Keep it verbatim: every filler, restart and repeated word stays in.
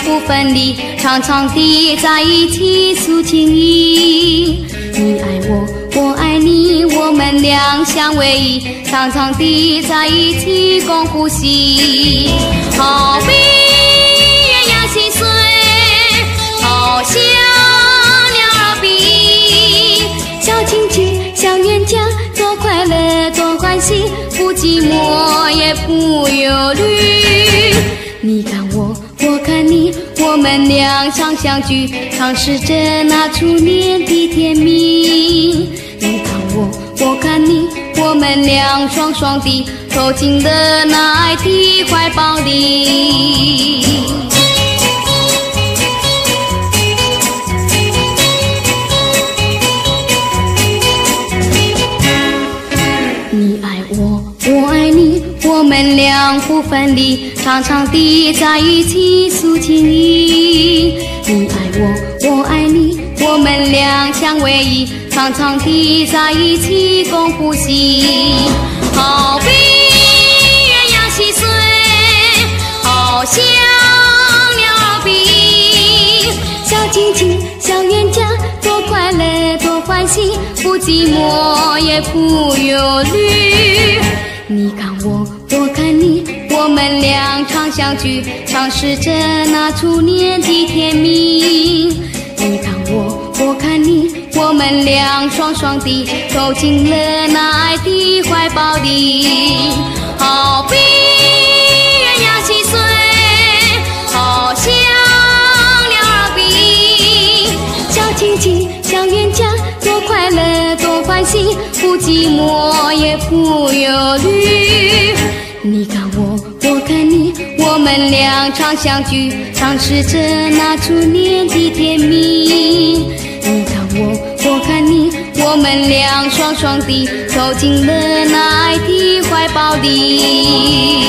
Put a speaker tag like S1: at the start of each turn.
S1: 不分离，长长地在一起诉情意。你爱我，我爱你，我们两相为依，长长地在一起共呼吸。好比鸳鸯戏水，好像鸟儿比，小情情，小冤家，多快乐，多欢喜，不寂寞也不忧虑。你看我，我看你，我们俩常相聚，尝试着那初恋的甜蜜。你看我，我看你，我们俩双双地走进了那爱的怀抱里。你爱我，我爱你，我们俩不分离，长长地在一起诉情意。你爱我，我爱你，我们两相为依，长长地在一起共呼吸。好比鸳鸯戏水，好像鸟儿比，小情情，小冤家，多快乐，多欢喜，不寂寞也不忧虑。你看我，我看你，我们俩常相聚，尝试着那初恋的甜蜜。你看我，我看你，我们俩双双地走进了那爱的怀抱里。好比鸳鸯戏水，好像鸟儿比，小情情，小冤家，多快乐，多欢喜，不寂寞也不忧虑。你看我，我看你，我们俩常相聚，尝试着那初恋的甜蜜。你看我，我看你，我们俩双双地走进了那爱的怀抱里。